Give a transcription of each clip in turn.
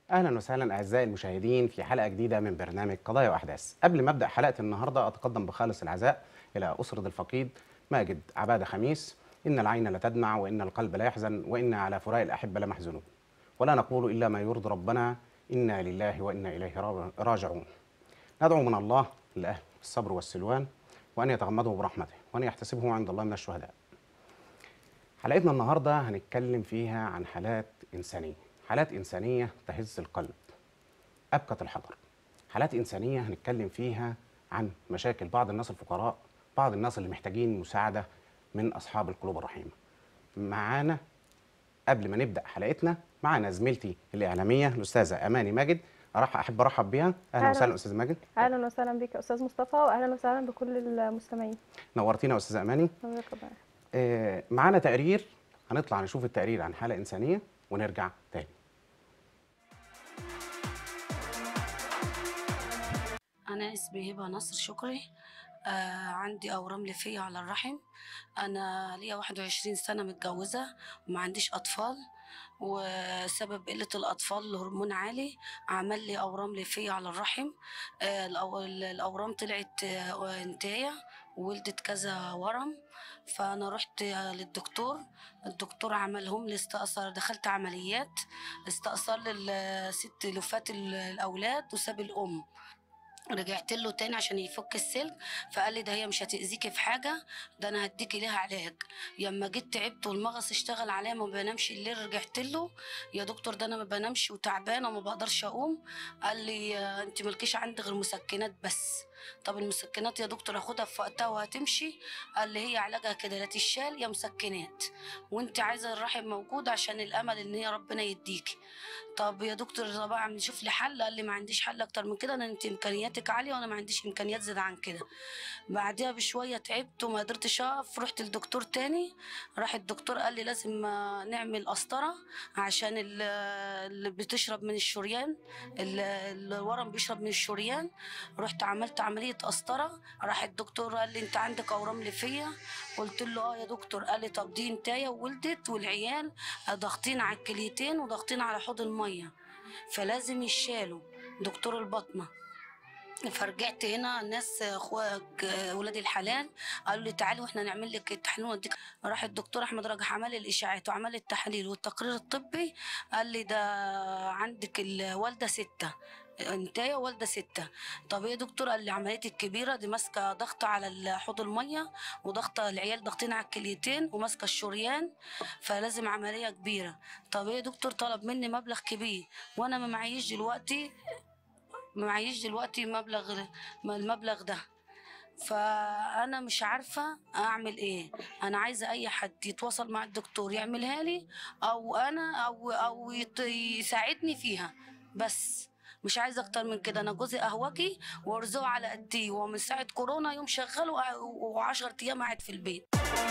اهلا وسهلا اعزائي المشاهدين في حلقه جديده من برنامج قضايا واحداث. قبل ما ابدا حلقه النهارده اتقدم بخالص العزاء الى اسره الفقيد ماجد عباده خميس. ان العين لتدمع وان القلب لا يحزن وان على فراق الاحبه لمحزونون، ولا نقول الا ما يرضي ربنا، انا لله وانا اليه راجعون. ندعو من الله لاهل الصبر والسلوان وان يتغمده برحمته وان يحتسبه عند الله من الشهداء. حلقتنا النهارده هنتكلم فيها عن حالات انسانيه تهز القلب، أبكت الحضر. حالات إنسانية هنتكلم فيها عن مشاكل بعض الناس الفقراء، بعض الناس اللي محتاجين مساعدة من أصحاب القلوب الرحيمة. معانا قبل ما نبدأ حلقتنا معانا زميلتي الإعلامية الأستاذة أماني ماجد. أحب أرحب بيها. أهلا وسهلا اهلا أستاذة ماجد. اهلا وسهلا بك يا استاذ مصطفى، واهلا وسهلا بكل المستمعين. نورتينا يا أستاذة أماني. الله يكرمك. معانا تقرير، هنطلع نشوف التقرير عن حالة إنسانية ونرجع تاني. أنا اسمي هبة نصر شكري. عندي أورام ليفية على الرحم. أنا ليا 21 سنة متجوزة وما عنديش أطفال، وسبب قلة الأطفال الهرمون عالي عمل لي أورام ليفية على الرحم. الأورام طلعت انتاية وولدت كذا ورم. فأنا رحت للدكتور. الدكتور عملهم لي استئصال، دخلت عمليات استئصال للست لفات الأولاد وساب الأم. رجعت له تاني عشان يفك السلك، فقال لي ده هي مش هتأذيكي في حاجة، ده انا هديكي ليها علاج. لما جيت تعبت والمغص اشتغل عليا ما بنامش الليل، رجعت له يا دكتور ده انا ما بنامش وتعبانه وما بقدرش اقوم. قال لي انت مالكيش عندي غير مسكنات بس. طب المسكنات يا دكتور اخدها في وقتها وهتمشي؟ قال لي هي علاجها كده، لا تشال يا مسكنات، وانت عايزه الرحم موجود عشان الامل ان هي ربنا يديكي. طب يا دكتور طبعا نشوف لي حل. قال لي ما عنديش حل اكتر من كده، انا انت امكانياتك عاليه وانا ما عنديش امكانيات زياده عن كده. بعدها بشويه تعبت وما قدرتش اقف، رحت للدكتور تاني. راح الدكتور قال لي لازم نعمل قسطره عشان اللي بتشرب من الشريان، الورم بيشرب من الشريان. رحت عملت عمليه قسطره. راح الدكتور قال لي انت عندك اورام ليفيه. قلت له اه يا دكتور. قال لي طب دي انتايه وولدت والعيال ضاغطين على الكليتين وضاغطين على حوض الميه، فلازم يشالوا، دكتور البطنه. فرجعت هنا الناس اخوك ولاد الحلال قالوا لي تعالي واحنا نعمل لك التحليل ونديك. راح الدكتور احمد رجح عمل لي الاشاعات وعمل لي التحاليل والتقرير الطبي. قال لي ده عندك الوالده 6، انتايه والده 6. طب ايه يا دكتور؟ قال لي عمليه الكبيره دي ماسكه ضغط على حوض الميه وضغط العيال ضاغطين على الكليتين وماسكه الشريان، فلازم عمليه كبيره. طب ايه يا دكتور؟ طلب مني مبلغ كبير وانا ما معيش دلوقتي المبلغ ده. فانا مش عارفه اعمل ايه. انا عايزه اي حد يتواصل مع الدكتور يعملها لي، او انا يساعدني فيها بس. مش عايزه اكتر من كده. انا جوزي قهوجي وارزقه على قديه، ومن ساعه كورونا يوم شغال و10 ايام قاعد في البيت.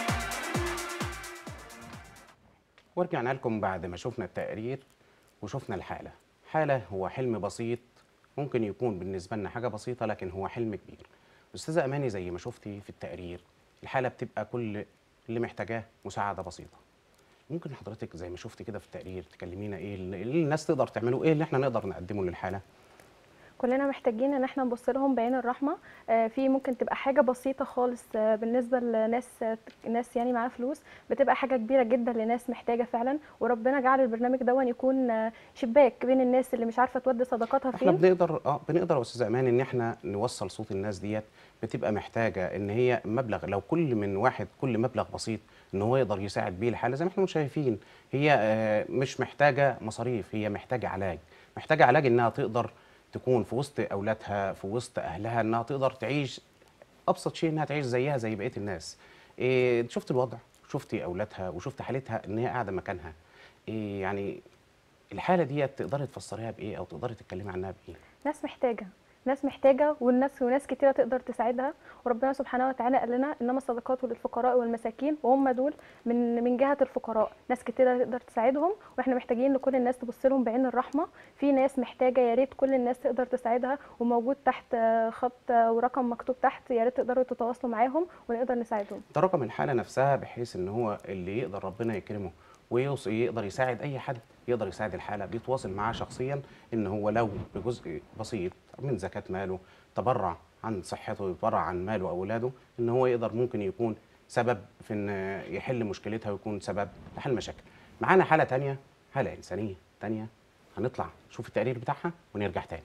ورجعنا لكم بعد ما شفنا التقرير وشفنا الحالة. حالة هو حلم بسيط، ممكن يكون بالنسبة لنا حاجة بسيطة لكن هو حلم كبير. أستاذة أماني، زي ما شفتي في التقرير الحالة بتبقى كل اللي محتاجاه مساعدة بسيطة. ممكن حضرتك زي ما شفتي كده في التقرير تكلمينا إيه اللي الناس تقدر تعمله، إيه اللي إحنا نقدر نقدمه للحالة؟ كلنا محتاجين ان احنا نبص لهم بعين الرحمه. في ممكن تبقى حاجه بسيطه خالص بالنسبه لناس، ناس يعني معاها فلوس، بتبقى حاجه كبيره جدا لناس محتاجه فعلا. وربنا جعل البرنامج ده يكون شباك بين الناس اللي مش عارفه تودي صدقاتها احنا فين. بنقدر يا استاذ امان ان احنا نوصل صوت الناس ديت. بتبقى محتاجه ان هي مبلغ، لو كل من واحد كل مبلغ بسيط ان هو يقدر يساعد بيه الحاله. زي ما احنا شايفين هي مش محتاجه مصاريف، هي محتاجه علاج، محتاجه علاج انها تقدر تكون في وسط اولادها في وسط اهلها، انها تقدر تعيش ابسط شيء، انها تعيش زيها زي بقيه الناس. شفت الوضع، شفتي اولادها وشفت حالتها ان هي قاعده مكانها. يعني الحاله ديت تقدري تفسريها بايه او تقدري تتكلمي عنها بايه؟ ناس محتاجة، ناس محتاجة، وناس كتيرة تقدر تساعدها. وربنا سبحانه وتعالى قال لنا إنما الصدقات للفقراء والمساكين، وهم دول من جهة الفقراء. ناس كتيرة تقدر تساعدهم، واحنا محتاجين لكل الناس تبص لهم بعين الرحمة. في ناس محتاجة، يا ريت كل الناس تقدر تساعدها، وموجود تحت خط ورقم مكتوب تحت، يا ريت تقدروا تتواصلوا معاهم ونقدر نساعدهم. ده رقم الحالة نفسها، بحيث ان هو اللي يقدر ربنا يكرمه ويقدر يساعد اي حد، يقدر يساعد الحاله، بيتواصل معاه شخصيا ان هو لو بجزء بسيط من زكاه ماله تبرع عن صحته، يتبرع عن ماله او اولاده، ان هو يقدر ممكن يكون سبب في ان يحل مشكلتها ويكون سبب لحل مشاكل. معانا حاله تانية، حاله انسانيه تانية، هنطلع نشوف التقرير بتاعها ونرجع تاني.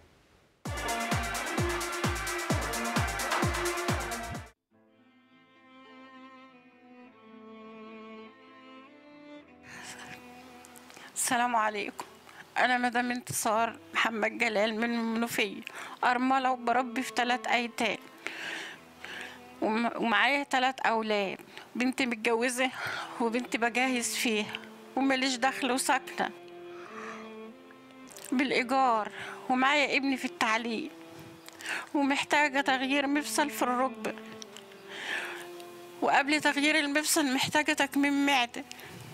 السلام عليكم. أنا مدام انتصار محمد جلال من المنوفية، أرملة وبربي في 3 أيتام ومعايا 3 أولاد، بنتي متجوزة وبنتي بجهز فيها، ومليش دخل وساكنة بالإيجار، ومعايا ابني في التعليم، ومحتاجة تغيير مفصل في الركبة، وقبل تغيير المفصل محتاجة تكميم معدة،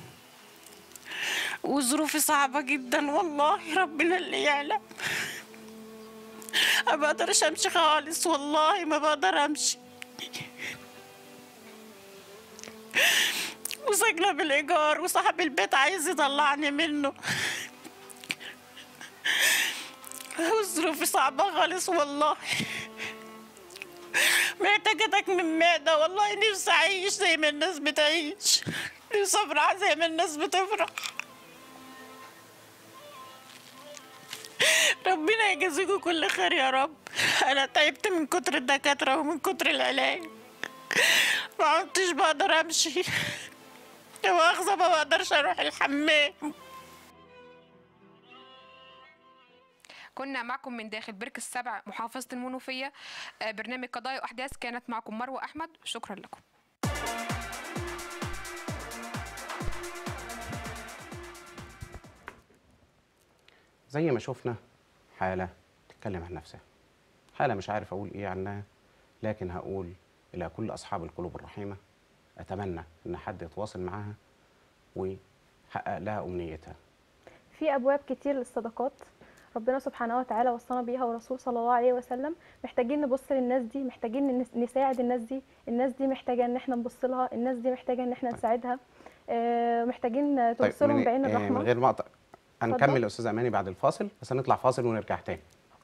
وظروفي صعبة جدا والله ربنا اللي يعلم. ما بقدرش امشي خالص، والله ما بقدر امشي، وساكنة بالإيجار وصاحب البيت عايز يطلعني منه، وظروفي صعبة خالص والله. محتاجة تكميم معدة، والله نفسي أعيش زي ما الناس بتعيش، نفسي أفرح زي ما الناس بتفرح. ربنا يجازيكم كل خير يا رب. أنا تعبت من كتر الدكاترة ومن كتر العلاج، ما عدتش بقدر أمشي، لا مؤاخذة ما بقدرش أروح الحمام. كنا معكم من داخل برك السبع محافظة المنوفية، برنامج قضايا وأحداث. كانت معكم مروة أحمد، شكرا لكم. زي ما شفنا حالة تتكلم عن نفسها، حالة مش عارف أقول إيه عنها، لكن هقول إلى كل أصحاب القلوب الرحيمة، أتمنى إن حد يتواصل معاها ويحقق لها أمنيتها. في ابواب كتير للصدقات ربنا سبحانه وتعالى وصانا بيها والرسول صلى الله عليه وسلم. محتاجين نبص للناس دي، محتاجين نساعد الناس دي، الناس دي محتاجه ان احنا نبص لها، الناس دي محتاجه ان احنا نساعدها. محتاجين طيب تبص لهم بعين من الرحمه. غير مقطع، هنكمل اتفضل. يا أستاذ أماني بعد الفاصل، بس هنطلع فاصل ونرجع تاني.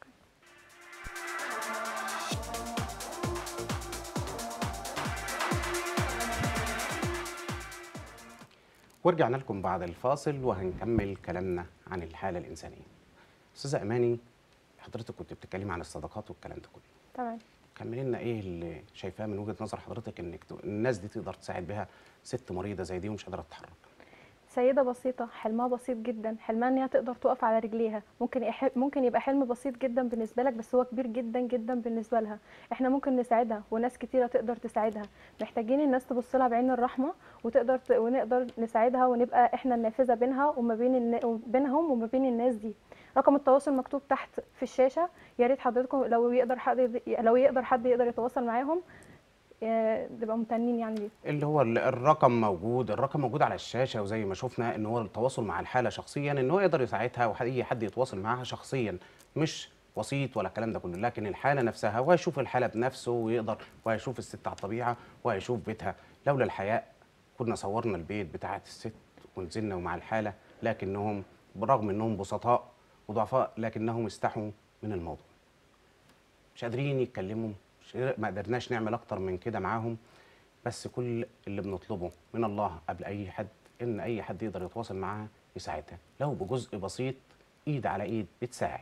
ورجعنا لكم بعد الفاصل وهنكمل كلامنا عن الحالة الإنسانية. أستاذة أماني، حضرتك كنت بتتكلمي عن الصدقات والكلام ده كله. تمام. كملي لنا إيه اللي شايفاه من وجهة نظر حضرتك إنك الناس دي تقدر تساعد بها ست مريضة زي دي ومش قادرة تتحرك. سيدة بسيطة حلمها بسيط جدا، حلمها ان هي تقدر تقف على رجليها. ممكن يبقى حلم بسيط جدا بالنسبة لك، بس هو كبير جدا جدا بالنسبة لها. احنا ممكن نساعدها وناس كتيرة تقدر تساعدها. محتاجين الناس تبص لها بعين الرحمة ونقدر نساعدها، ونبقى احنا النافذة بينها بينهم وما بين الناس دي. رقم التواصل مكتوب تحت في الشاشة، يا ريت حضرتكم لو يقدر حد يقدر يتواصل معاهم، نبقى ممتنين يعني ليه. اللي هو الرقم موجود، الرقم موجود على الشاشة، وزي ما شفنا إن هو التواصل مع الحالة شخصيا، إن هو يقدر يساعدها وأي حد يتواصل معاها شخصيا، مش وسيط ولا الكلام ده كله، لكن الحالة نفسها، وهيشوف الحالة بنفسه وهيشوف الست على الطبيعة وهيشوف بيتها. لولا الحياء كنا صورنا البيت بتاعت الست ونزلنا ومع الحالة، لكنهم برغم إنهم بسطاء وضعفاء لكنهم استحوا من الموضوع، مش قادرين يتكلموا، ما قدرناش نعمل أكتر من كده معاهم. بس كل اللي بنطلبه من الله قبل أي حد إن أي حد يقدر يتواصل معاها يساعدها، لو بجزء بسيط، إيد على إيد بتساعد.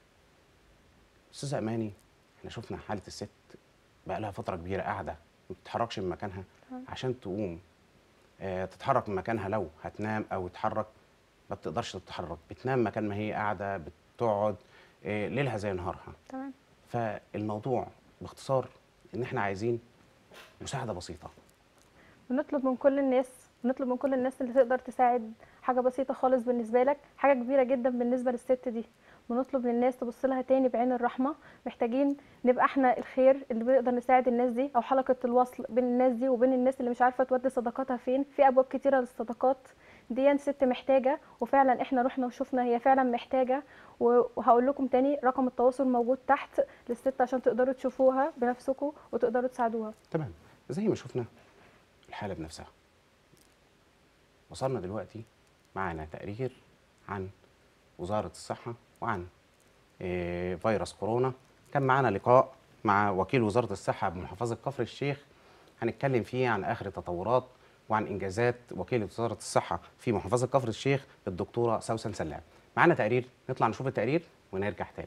أستاذة أماني، إحنا شفنا حالة الست بقى لها فترة كبيرة قاعدة ما بتتحركش من مكانها، عشان تقوم تتحرك من مكانها، لو هتنام أو تتحرك ما بتقدرش تتحرك، بتنام مكان ما هي قاعدة، بتقعد ليلها زي نهارها. تمام. فالموضوع باختصار إن إحنا عايزين مساعدة بسيطة. بنطلب من كل الناس اللي تقدر تساعد. حاجة بسيطة خالص بالنسبة لك، حاجة كبيرة جدا بالنسبة للست دي. بنطلب للناس تبص لها تاني بعين الرحمة. محتاجين نبقى احنا الخير اللي بنقدر نساعد الناس دي، او حلقة الوصل بين الناس دي وبين الناس اللي مش عارفة تودي صدقاتها فين. في ابواب كتيرة للصدقات دي، ست محتاجة وفعلا احنا رحنا وشفنا هي فعلا محتاجة. وهقول لكم تاني رقم التواصل موجود تحت للست عشان تقدروا تشوفوها بنفسكم وتقدروا تساعدوها. تمام. زي ما شفنا الحالة بنفسها، وصلنا دلوقتي معانا تقرير عن وزارة الصحة وعن فيروس كورونا. كان معانا لقاء مع وكيل وزارة الصحة بمحافظة كفر الشيخ، هنتكلم فيه عن آخر التطورات وعن إنجازات وكيلة وزارة الصحة في محافظة كفر الشيخ الدكتورة سوسن سلام. معانا تقرير، نطلع نشوف التقرير ونرجع تاني.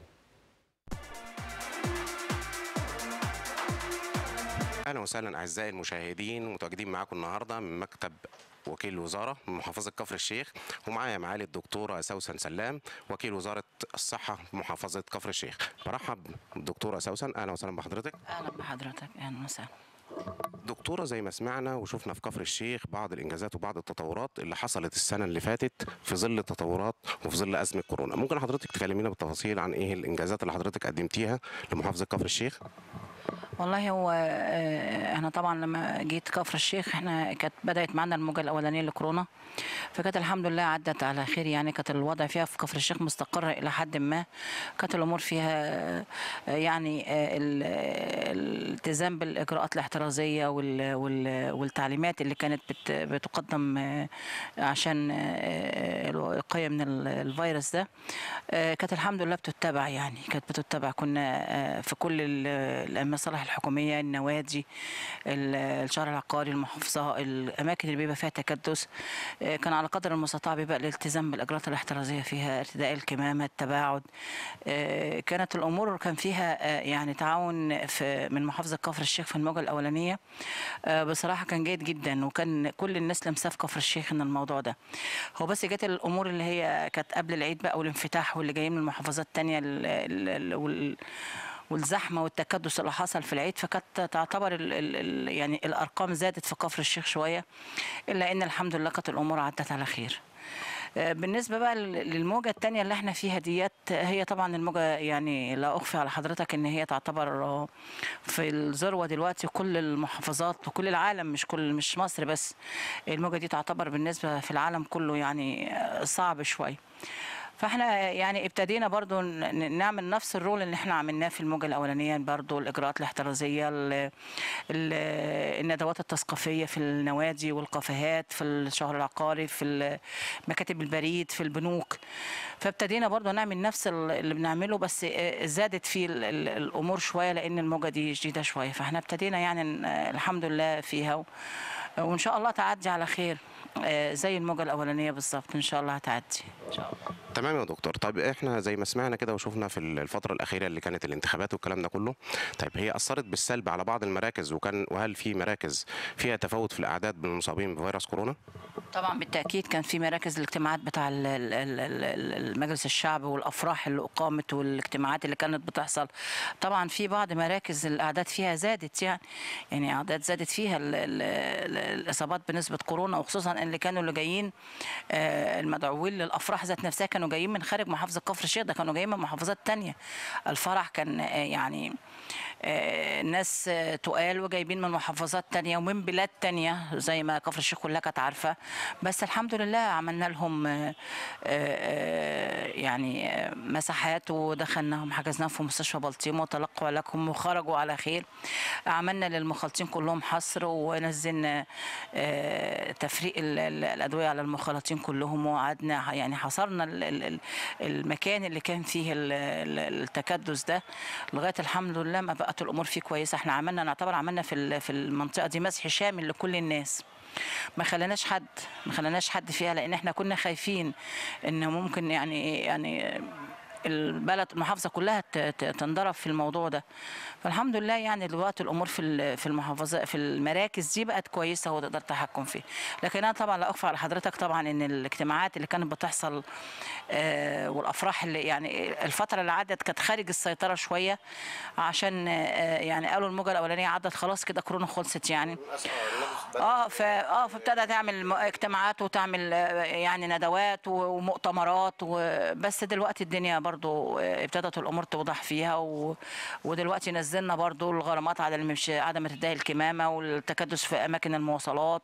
اهلا وسهلا اعزائي المشاهدين، متواجدين معاكم النهارده من مكتب وكيل الوزاره من محافظه كفر الشيخ، ومعايا معالي الدكتوره سوسن سلام وكيل وزاره الصحه بمحافظه كفر الشيخ. برحب بالدكتوره سوسن، اهلا وسهلا بحضرتك. اهلا بحضرتك، اهلا وسهلا. دكتوره، زي ما سمعنا وشفنا في كفر الشيخ بعض الانجازات وبعض التطورات اللي حصلت السنه اللي فاتت في ظل التطورات وفي ظل ازمه كورونا، ممكن حضرتك تكلمينا بالتفاصيل عن ايه الانجازات اللي حضرتك قدمتيها لمحافظه كفر الشيخ؟ والله هو انا طبعا لما جيت كفر الشيخ احنا كانت بدات معنا الموجه الاولانيه لكورونا، فكانت الحمد لله عدت على خير. يعني كانت الوضع فيها في كفر الشيخ مستقر الى حد ما، كانت الامور فيها يعني الالتزام بالاجراءات الاحترازيه والتعليمات اللي كانت بتقدم عشان الوقايه من الفيروس ده، كانت الحمد لله بتتبع. يعني كانت بتتبع، كنا في كل المصالح الحكوميه، النوادي، الشهر العقاري، المحافظه، الاماكن اللي بيبقى فيها تكدس، كان على قدر المستطاع بيبقى الالتزام بالاجراءات الاحترازيه فيها، ارتداء الكمامه، التباعد. كانت الامور كان فيها يعني تعاون من محافظه كفر الشيخ في الموجه الاولانيه، بصراحه كان جيد جدا، وكان كل الناس لمساه في كفر الشيخ ان الموضوع ده. هو بس جت الامور اللي هي كانت قبل العيد بقى والانفتاح واللي جايين من المحافظات الثانيه والزحمه والتكدس اللي حصل في العيد، فكانت تعتبر يعني الارقام زادت في كفر الشيخ شويه، الا ان الحمد لله كانت الامور عدت على خير. بالنسبه بقى للموجه الثانيه اللي احنا فيها ديت، هي طبعا الموجه يعني لا اخفي على حضرتك ان هي تعتبر في الذروه دلوقتي، كل المحافظات وكل العالم، مش مصر بس. الموجه دي تعتبر بالنسبه في العالم كله يعني صعب شويه. فاحنا يعني ابتدينا برضو نعمل نفس الرول اللي احنا عملناه في الموجه الاولانيه، برضو الاجراءات الاحترازيه، الندوات التثقيفيه في النوادي والكافيهات، في الشهر العقاري، في مكاتب البريد، في البنوك. فابتدينا برضو نعمل نفس اللي بنعمله، بس زادت فيه الامور شويه لان الموجه دي جديده شويه. فاحنا ابتدينا يعني الحمد لله فيها، وان شاء الله تعدي على خير زي الموجه الاولانيه بالظبط. ان شاء الله هتعدي ان شاء الله. تمام يا دكتور. طيب احنا زي ما سمعنا كده وشفنا في الفتره الاخيره اللي كانت الانتخابات والكلام ده كله، طيب هي اثرت بالسلب على بعض المراكز، وهل في مراكز فيها تفاوت في الاعداد بالمصابين بفيروس كورونا؟ طبعا بالتاكيد كان في مراكز الاجتماعات بتاع المجلس الشعب والافراح اللي اقامت والاجتماعات اللي كانت بتحصل. طبعا في بعض مراكز الاعداد فيها زادت، يعني اعداد زادت فيها الاصابات بنسبه كورونا، وخصوصا اللي كانوا جايين المدعوين للافراح ذات نفسها كانوا جايين من خارج محافظه كفر الشيخ، ده كانوا جايين من محافظات تانية. الفرح كان يعني ناس تقال وجايبين من محافظات تانية ومن بلاد تانية زي ما كفر الشيخ كلها كانت عارفة، بس الحمد لله عملنا لهم يعني مساحات ودخلناهم، حجزناهم في مستشفى بلطيم وتلقوا علاجهم وخرجوا على خير. عملنا للمخالطين كلهم حصر، ونزلنا تفريق الأدوية على المخالطين كلهم، وقعدنا يعني حصرنا المكان اللي كان فيه التكدس ده لغاية الحمد لله ما بقت الأمور فيه كويسة. احنا نعتبر عملنا في المنطقة دي مسح شامل لكل الناس، ما خلناش حد فيها، لان احنا كنا خايفين ان ممكن يعني البلد المحافظه كلها تنضرب في الموضوع ده. فالحمد لله يعني دلوقتي الامور في المحافظه في المراكز دي بقت كويسه وتقدر تحكم فيها. لكن انا طبعا لا اخفى على حضرتك طبعا ان الاجتماعات اللي كانت بتحصل والافراح اللي يعني الفتره اللي عدت كانت خارج السيطره شويه، عشان يعني قالوا الموجه الاولانيه عدت خلاص كده كورونا خلصت يعني. فابتدى تعمل اجتماعات وتعمل يعني ندوات ومؤتمرات بس دلوقتي الدنيا برضو ابتدت الامور توضح فيها، ودلوقتي نزلنا برضو الغرامات على عدم ارتداء الكمامه والتكدس في اماكن المواصلات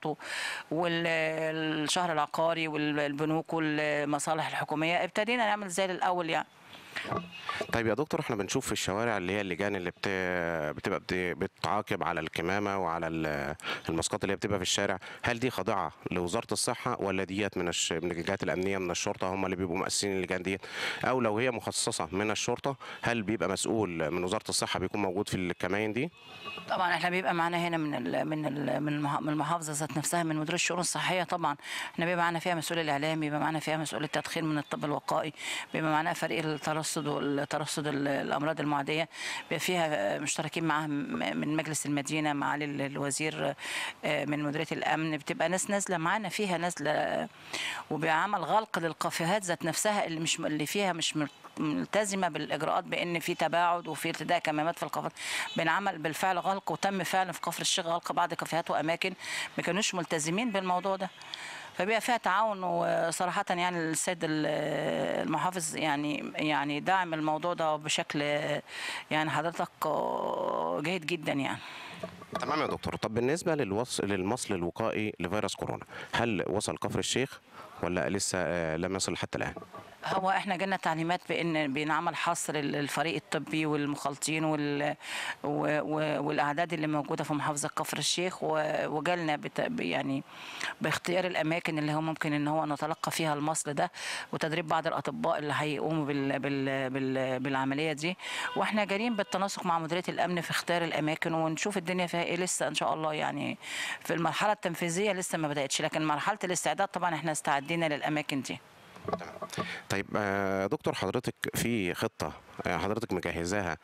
والشهر العقاري والبنوك والمصالح الحكوميه. ابتدينا نعمل زي الاول يعني. طيب يا دكتور، احنا بنشوف في الشوارع اللي هي اللجان اللي بتبقى بتعاقب على الكمامه وعلى الماسكات اللي هي بتبقى في الشارع، هل دي خاضعه لوزاره الصحه ولا ديت من الجهات الامنيه من الشرطه هم اللي بيبقوا مؤسسين اللجان ديت؟ او لو هي مخصصه من الشرطه، هل بيبقى مسؤول من وزاره الصحه بيكون موجود في الكمائن دي؟ طبعا احنا بيبقى معانا هنا من المحافظه ذات نفسها، من مدير الشؤون الصحيه. طبعا احنا بيبقى معانا فيها مسؤول الاعلام، بيبقى معانا فيها مسؤول التدخين من الطب الوقائي، بيبقى معانا فريق الترصد الامراض المعديه، بيبقى فيها مشتركين معاها من مجلس المدينه معالي الوزير، من مديريه الامن، بتبقى ناس نازله معانا فيها نازله، وبيعمل غلق للقافيهات ذات نفسها اللي فيها مش ملتزمه بالاجراءات بان في تباعد وفي ارتداء كمامات في القفر. بنعمل بالفعل غلق، وتم فعلا في كفر الشيخ غلق بعض كافيهات واماكن ما كانوش ملتزمين بالموضوع ده. فبيبقى فيها تعاون، وصراحه يعني السيد المحافظ يعني داعم الموضوع ده بشكل يعني حضرتك جيد جدا يعني. تمام يا دكتور. طب بالنسبه للمصل الوقائي لفيروس كورونا، هل وصل كفر الشيخ ولا لسه لم يصل حتى الان؟ هو احنا جالنا تعليمات بان بنعمل حصر الفريق الطبي والمخالطين والاعداد اللي موجوده في محافظه كفر الشيخ، وجالنا يعني باختيار الاماكن اللي هو ممكن ان هو نتلقى فيها المصل ده، وتدريب بعض الاطباء اللي هيقوموا بالعمليه دي. واحنا جارين بالتناسق مع مديريه الامن في اختيار الاماكن، ونشوف الدنيا فيها ايه. لسه ان شاء الله يعني في المرحله التنفيذيه لسه ما بداتش، لكن مرحله الاستعداد طبعا احنا استعدينا للاماكن دي. طيب دكتور، حضرتك في خطة حضرتك مجهزاها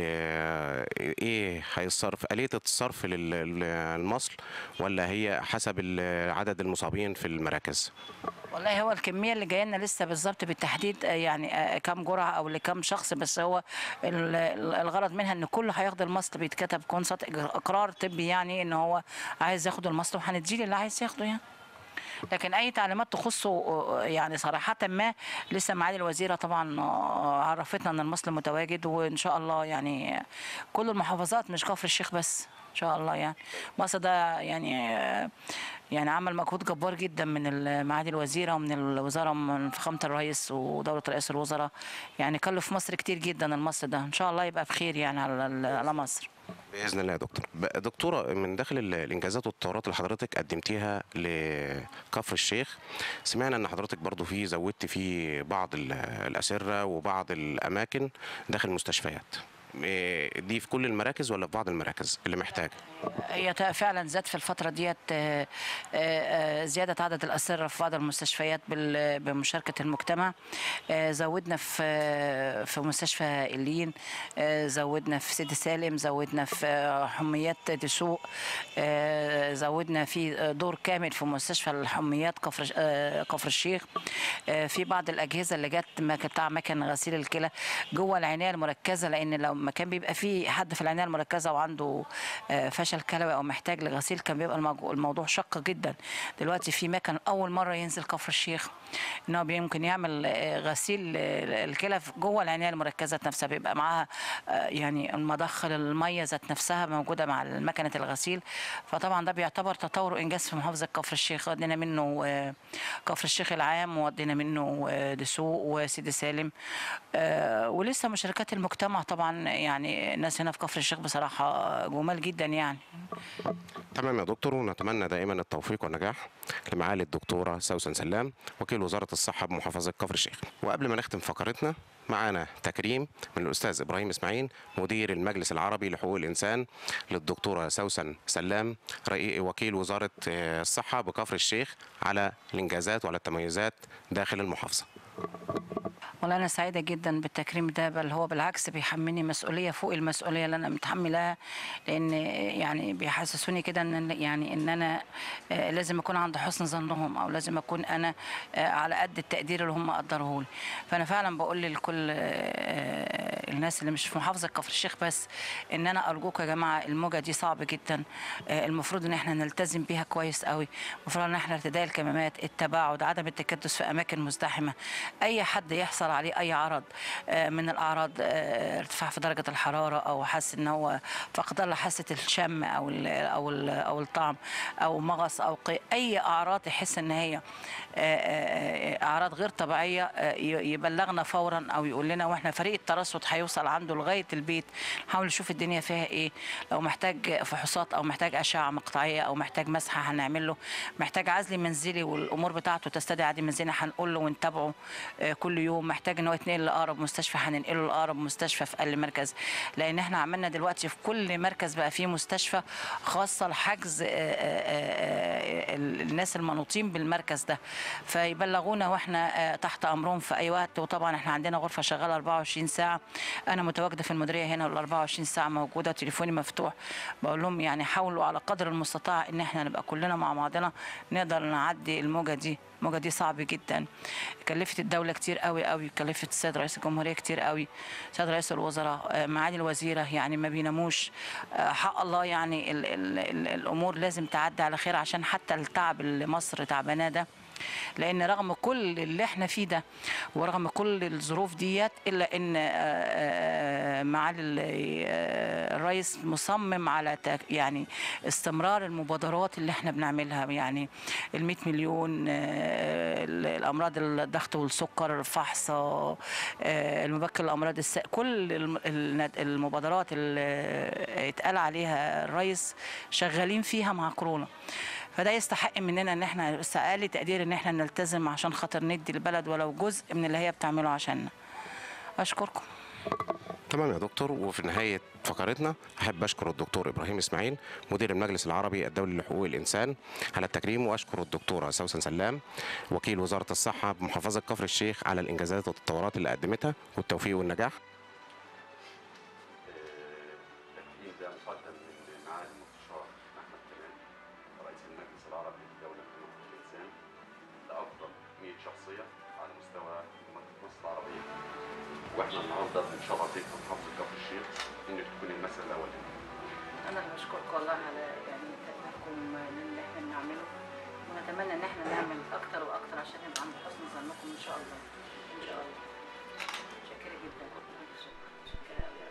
ايه هيصرف آلية الصرف للمصل، ولا هي حسب عدد المصابين في المراكز؟ والله هو الكمية اللي جايه لنا لسه بالظبط بالتحديد يعني كم جرعة او لكم شخص، بس هو الغرض منها ان كله هياخد المصل، بيتكتب كونسات اقرار طبي يعني ان هو عايز ياخد المصل، وهنديه اللي عايز ياخده يعني. لكن اي تعليمات تخصه يعني صراحه ما لسه معالي الوزيره طبعا عرفتنا ان المصل متواجد، وان شاء الله يعني كل المحافظات مش كفر الشيخ بس ان شاء الله. يعني مصر ده يعني عمل مجهود جبار جدا من معالي الوزيره ومن الوزاره ومن فخامه الرئيس ودوله رئيس الوزراء، يعني كلف مصر كتير جدا المصل ده. ان شاء الله يبقى بخير يعني على مصر باذن الله يا دكتور. دكتوره، من داخل الانجازات والتطورات اللي حضرتك قدمتيها لكفر الشيخ، سمعنا ان حضرتك برضو زودت في بعض الاسره وبعض الاماكن داخل المستشفيات. دي في كل المراكز ولا في بعض المراكز اللي محتاجه؟ هي فعلا زاد في الفترة ديت زيادة عدد الأسرة في بعض المستشفيات بمشاركة المجتمع. زودنا في مستشفى إلين، زودنا في سيدي سالم، زودنا في حميات دسوق، زودنا في دور كامل في مستشفى الحميات كفر الشيخ. في بعض الأجهزة اللي جت بتاع مكان غسيل الكلى جوه العناية المركزة، لأن لو ما كان بيبقى في حد في العناية المركزة وعنده فشل كلوي او محتاج لغسيل كان بيبقى الموضوع شق جدا. دلوقتي في مكان اول مره ينزل كفر الشيخ ان هو يمكن يعمل غسيل الكلى جوه العنايه المركزه نفسها، بيبقى معاها يعني المضخه الميه ذات نفسها موجوده مع مكنه الغسيل. فطبعا ده بيعتبر تطور وانجاز في محافظه كفر الشيخ. ودينا منه كفر الشيخ العام، وودينا منه دسوق وسيدي سالم، ولسه مشاركات المجتمع طبعا. يعني الناس هنا في كفر الشيخ بصراحه جمال جدا يعني. تمام يا دكتور، ونتمنى دائما التوفيق والنجاح لمعالي الدكتوره سوسن سلام وكيل وزاره الصحه بمحافظه كفر الشيخ. وقبل ما نختم فقرتنا، معانا تكريم من الاستاذ ابراهيم اسماعيل مدير المجلس العربي لحقوق الانسان للدكتوره سوسن سلام وكيل وزاره الصحه بكفر الشيخ على الانجازات وعلى التميزات داخل المحافظه. والله أنا سعيدة جدا بالتكريم ده، بل هو بالعكس بيحملني مسؤولية فوق المسؤولية اللي أنا متحملاها، لأن يعني بيحسسوني كده إن أنا لازم أكون عند حسن ظنهم، أو لازم أكون أنا على قد التقدير اللي هم قدروه لي. فأنا فعلا بقول لكل الناس اللي مش في محافظه كفر الشيخ بس، ان انا ارجوك يا جماعه الموجه دي صعبه جدا. المفروض ان احنا نلتزم بيها كويس قوي. المفروض ان احنا ارتداء الكمامات، التباعد، عدم التكدس في اماكن مزدحمه. اي حد يحصل عليه اي عرض من الاعراض، ارتفاع في درجه الحراره، او حاسس ان هو فقدان لحاسه الشم او الطعم، او مغص او اي اعراض يحس ان هي اعراض غير طبيعيه، يبلغنا فورا او يقول لنا، واحنا فريق الترصد هيوصل عنده لغايه البيت، نحاول نشوف الدنيا فيها ايه. لو محتاج فحوصات او محتاج اشعه مقطعيه او محتاج مسحه هنعمل له، محتاج عزل منزلي والامور بتاعته تستدعي عزل منزلي هنقول له ونتابعه كل يوم. محتاج ان هو يتنقل لاقرب مستشفى هننقله لاقرب مستشفى في اقل مركز، لان احنا عملنا دلوقتي في كل مركز بقى فيه مستشفى خاصه لحجز الناس المنوطين بالمركز ده، فيبلغونا واحنا تحت امرهم في اي وقت. وطبعا احنا عندنا غرفه شغاله 24 ساعه، انا متواجده في المديريه هنا ال 24 ساعه موجوده، تليفوني مفتوح. بقول لهم يعني حاولوا على قدر المستطاع ان احنا نبقى كلنا مع بعضنا نقدر نعدي الموجه دي. الموجه دي صعبه جدا، كلفت الدوله كتير قوي قوي، كلفت السيد رئيس الجمهوريه كتير قوي، السيد رئيس الوزراء، معالي الوزيره، يعني ما بيناموش. حق الله يعني الامور لازم تعدي على خير، عشان حتى التعب اللي مصر تعباناه ده، لان رغم كل اللي احنا فيه ده ورغم كل الظروف ديت، الا ان معالي الرئيس مصمم على يعني استمرار المبادرات اللي احنا بنعملها، يعني ال 100 مليون، الامراض الضغط والسكر، الفحص المبكر لامراض كل المبادرات اللي اتقال عليها الرئيس شغالين فيها مع كورونا. فده يستحق مننا ان احنا بس اقل تقدير ان احنا نلتزم عشان خاطر ندي البلد ولو جزء من اللي هي بتعمله عشاننا. اشكركم. تمام يا دكتور. وفي نهاية فقرتنا أحب أشكر الدكتور إبراهيم إسماعيل مدير المجلس العربي الدولي لحقوق الإنسان على التكريم، وأشكر الدكتورة سوسن سلام وكيل وزارة الصحة بمحافظة كفر الشيخ على الإنجازات والتطورات اللي قدمتها، والتوفيق والنجاح. التكريم ده مقدم من معالي المستشار أحمد كمال رئيس المجلس العربي للدولة لحقوق الإنسان لأفضل 100 شخصية على مستوى مصر العربية، واحنا النهارده بنشرف بيك في محافظه كفر الشيخ انك تكون المثل الاول هنا. انا اللي بشكركم والله على يعني تقديركم للي احنا بنعمله، ونتمنى ان احنا نعمل اكتر واكتر عشان نبقى عند حسن ظنكم ان شاء الله. ان شاء الله. شكرا جدا. شكرا قوي.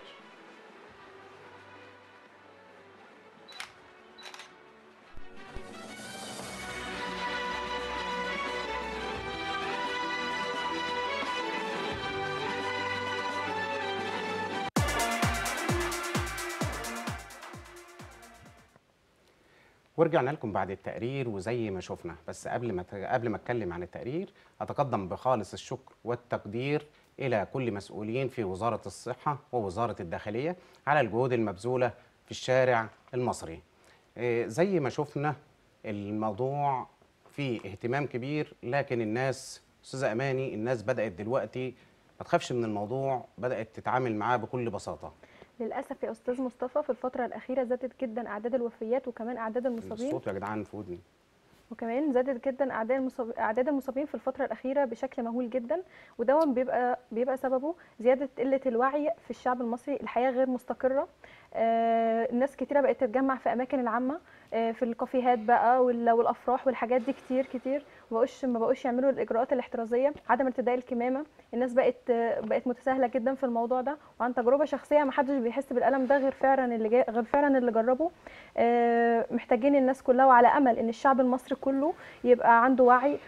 ورجعنا لكم بعد التقرير، وزي ما شفنا، بس قبل ما اتكلم عن التقرير اتقدم بخالص الشكر والتقدير الى كل مسؤولين في وزارة الصحة ووزارة الداخلية على الجهود المبذولة في الشارع المصري. زي ما شفنا الموضوع فيه اهتمام كبير، لكن الناس استاذة اماني الناس بدأت دلوقتي ما تخافش من الموضوع، بدأت تتعامل معاه بكل بساطة. للاسف يا استاذ مصطفى في الفتره الاخيره زادت جدا اعداد الوفيات وكمان اعداد المصابين. الصوت يا جدعان في ودني. وكمان زادت جدا اعداد المصابين في الفتره الاخيره بشكل مهول جدا، وده بيبقى سببه زياده قله الوعي في الشعب المصري. الحياه غير مستقره، الناس كتيره بقت تتجمع في اماكن العامه، في الكافيهات بقى والافراح والحاجات دي كتير ما بقوش يعملوا الاجراءات الاحترازيه. عدم ارتداء الكمامه، الناس بقت متساهله جدا في الموضوع ده، وعن تجربه شخصيه ما حدش بيحس بالالم ده غير فعلا اللي جربه. محتاجين الناس كلها، وعلى امل ان الشعب المصري كله يبقى عنده وعي،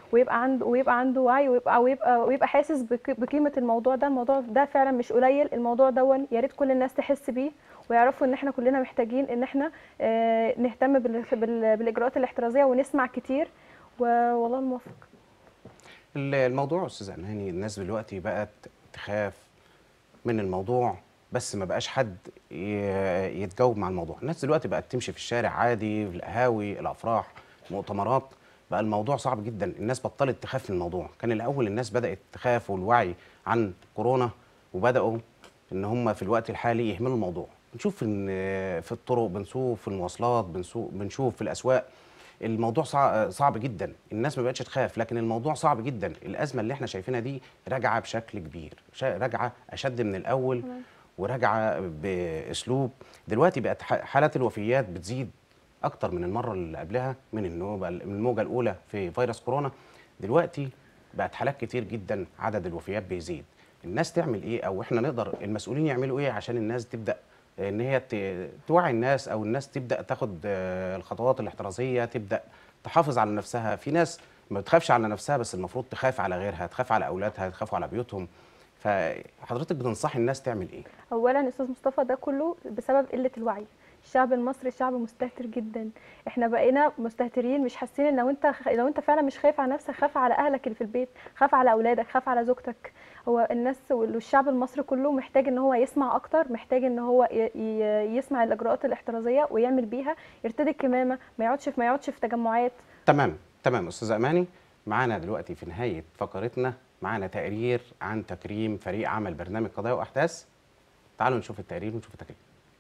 ويبقى حاسس بقيمه الموضوع ده. الموضوع ده فعلا مش قليل، الموضوع ده يا ريت كل الناس تحس بيه ويعرفوا ان احنا كلنا محتاجين ان احنا نهتم بالاجراءات الاحترازيه ونسمع كتير، والله الموفق. الموضوع استاذ اماني الناس دلوقتي بقت تخاف من الموضوع، بس ما بقاش حد يتجاوب مع الموضوع. الناس دلوقتي بقت تمشي في الشارع عادي، في القهاوي، الافراح، مؤتمرات، بقى الموضوع صعب جدا. الناس بطلت تخاف من الموضوع. كان الاول الناس بدات تخاف والوعي عن كورونا، وبداوا ان هم في الوقت الحالي يهملوا الموضوع. بنشوف ان في الطرق، بنشوف في المواصلات، بنشوف في الاسواق، الموضوع صعب جدا. الناس ما بقتش تخاف، لكن الموضوع صعب جدا. الازمه اللي احنا شايفينها دي راجعه بشكل كبير، راجعه اشد من الاول، وراجعه باسلوب. دلوقتي بقت حالات الوفيات بتزيد اكتر من المره اللي قبلها، من الموجه الاولى في فيروس كورونا. دلوقتي بقت حالات كتير جدا، عدد الوفيات بيزيد. الناس تعمل ايه، او احنا نقدر المسؤولين يعملوا ايه عشان الناس تبدا ان هي توعي الناس، او الناس تبدا تاخد الخطوات الاحترازيه، تبدا تحافظ على نفسها. في ناس ما بتخافش على نفسها، بس المفروض تخاف على غيرها، تخاف على اولادها، تخاف على بيوتهم. فحضرتك بتنصحي الناس تعمل ايه؟ اولا استاذ مصطفى، ده كله بسبب قله الوعي. الشعب المصري شعب مستهتر جدا. احنا بقينا مستهترين، مش حاسين ان لو انت فعلا مش خايف على نفسك، خاف على اهلك اللي في البيت، خاف على اولادك، خاف على زوجتك. هو الناس والشعب المصري كله محتاج ان هو يسمع اكتر، محتاج ان هو يسمع الاجراءات الاحترازيه ويعمل بيها، يرتدي الكمامه، ما يقعدش في تجمعات. تمام استاذ اماني. معانا دلوقتي في نهايه فقرتنا معانا تقرير عن تكريم فريق عمل برنامج قضايا واحداث. تعالوا نشوف التقرير ونشوف التكريم.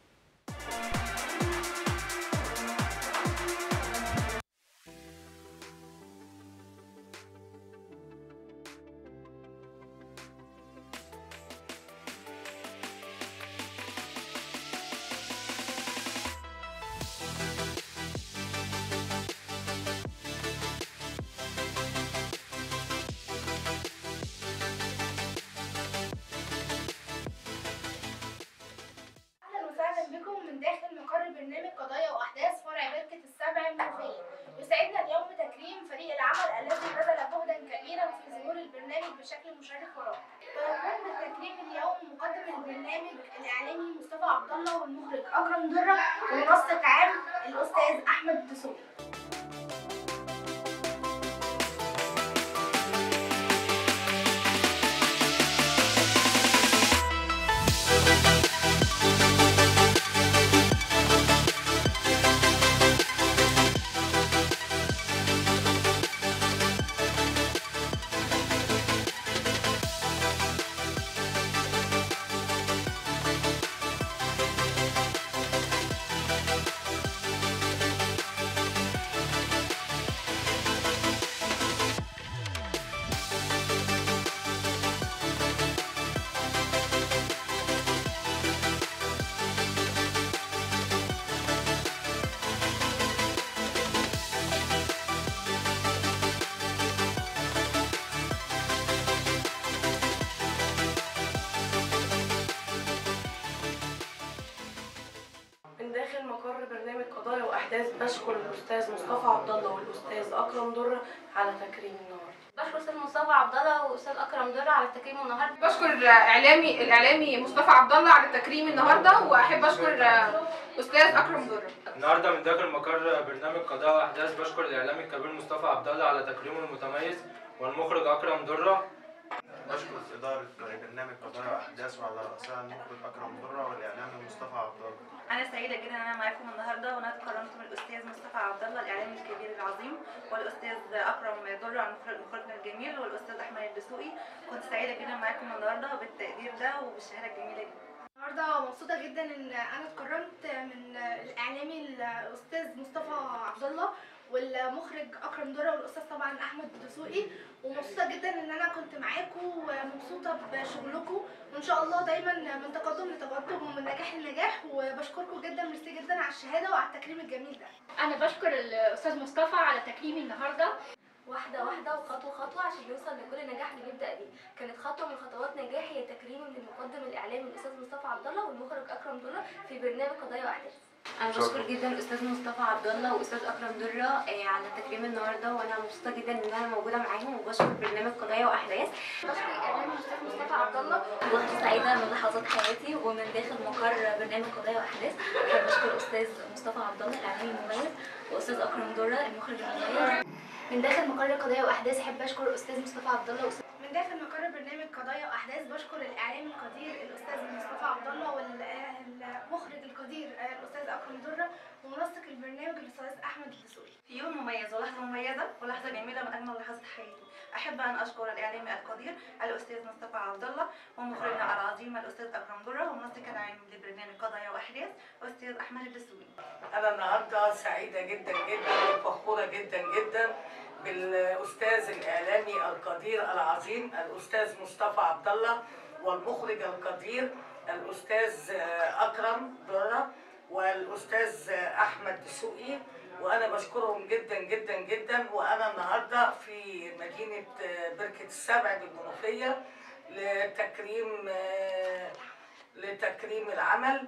بكم من داخل مقر برنامج قضايا وأحداث فرع بركة السبع المنوفية. يسعدنا اليوم تكريم فريق العمل الذي بذل جهدا كبيرا في ظهور البرنامج بشكل مشرف ورائع. ويقوم بالتكريم اليوم مقدم البرنامج الإعلامي مصطفى عبد الله، والمخرج أكرم درة، ومنسق عام الأستاذ أحمد الدسوقي. قضايا واحداث بشكر الاستاذ مصطفى عبد الله والاستاذ اكرم دره على تكريم النهارده. بشكر الاستاذ مصطفى عبد الله والاستاذ اكرم دره على التكريم النهارده. بشكر الاعلامي مصطفى عبد الله على التكريم النهارده، واحب اشكر استاذ اكرم دره. النهارده من داخل مقر برنامج قضايا واحداث بشكر الاعلامي الكبير مصطفى عبد الله على تكريمه المتميز والمخرج اكرم دره. بشكر إدارة برنامج قضايا وأحداث وعلى رأسها المخرج أكرم درة والإعلامي مصطفى عبد الله. أنا سعيدة جدا إن أنا معاكم النهاردة، وأنا اتكرمت من الأستاذ مصطفى عبد الله الإعلامي الكبير العظيم، والأستاذ أكرم درة مخرجنا الجميل، والأستاذ أحمد الدسوقي. كنت سعيدة جدا معاكم النهاردة بالتقدير ده وبالشهادة الجميلة دي. النهارده مبسوطة جدا إن أنا اتكرمت من الإعلامي الأستاذ مصطفى عبد الله والمخرج اكرم دره والاستاذ طبعا احمد الدسوقي، ومبسوطه جدا ان انا كنت معاكم ومبسوطه بشغلكم، وان شاء الله دايما من تقدم لتقدم ومن نجاح لنجاح. وبشكركم جدا، ميرسي جدا على الشهاده وعلى التكريم الجميل ده. انا بشكر الاستاذ مصطفى على تكريمي النهارده. واحدة واحدة وخطوة خطوة عشان نوصل لكل نجاح بنبدأ بيه. كانت خطوة من خطوات نجاحي هي تكريمي من المقدم الإعلامي الأستاذ مصطفى عبد الله والمخرج أكرم دره في برنامج قضايا وأحداث. أنا بشكر جدا الأستاذ مصطفى عبد الله وأستاذ أكرم دره على التكريم النهارده، وأنا مبسوطة جدا إن أنا موجودة معاهم، وبشكر برنامج قضايا وأحداث. بشكر الإعلامي الأستاذ مصطفى عبد الله. كنت سعيدة من لحظات حياتي ومن داخل مقر برنامج قضايا وأحداث. بشكر الأستاذ مصطفى عبد الله الإعلامي المميز وأستاذ أكرم دره المخرج المميز. من داخل مقر قضايا واحداث احب اشكر الاستاذ مصطفى عبد الله. من داخل مقر برنامج قضايا واحداث بشكر الاعلامي القدير الاستاذ مصطفى عبد الله والمخرج القدير الاستاذ اكرم دره ومنسق البرنامج الاستاذ احمد الدسوقي. في يوم مميز ولحظه مميزه ولحظه جميله من اجمل لحظات حياتي. احب ان اشكر الاعلامي القدير الاستاذ مصطفى عبد الله ومخرجنا العظيم الاستاذ اكرم دره ومنسق العام لبرنامج قضايا واحداث الاستاذ احمد الدسوقي. انا النهارده سعيده جدا جدا وفخوره جدا جدا بالاستاذ الاعلامي القدير العظيم الاستاذ مصطفى عبد الله والمخرج القدير الاستاذ اكرم دره والاستاذ احمد دسوقي، وانا بشكرهم جدا جدا جدا. وانا النهارده في مدينه بركه السبع بالمنوفيه لتكريم العمل